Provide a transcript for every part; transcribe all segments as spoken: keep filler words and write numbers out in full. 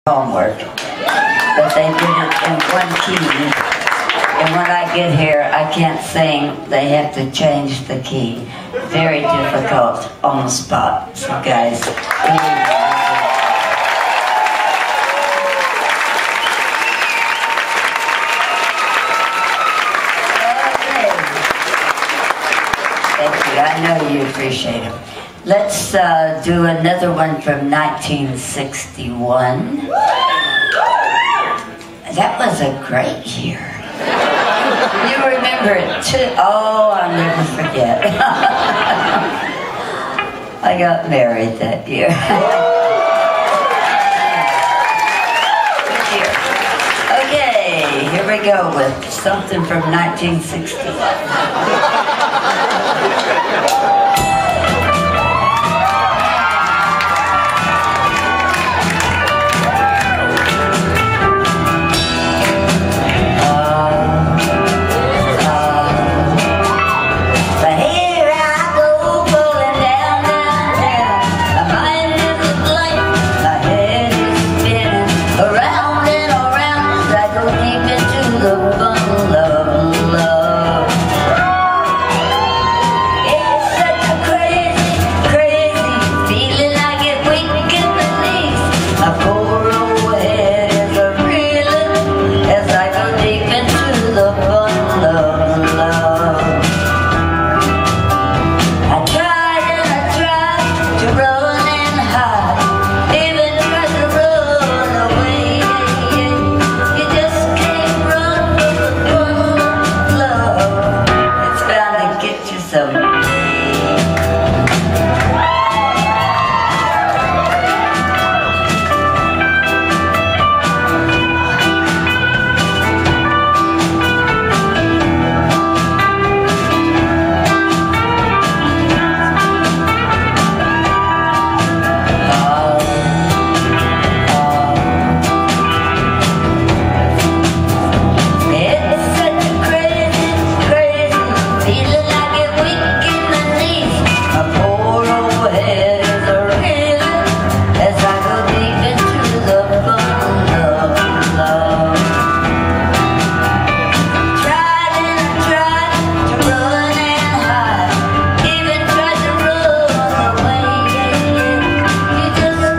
homework, but they did it in one key, and when I get here I can't sing, they have to change the key. Very difficult on the spot. So guys, thank you, I know you appreciate it. Let's uh, do another one from nineteen sixty-one. That was a great year. You remember it too? Oh, I'll never forget. I got married that year. Good year. Okay, here we go with something from nineteen sixty-one.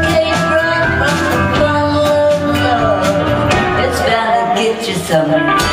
Some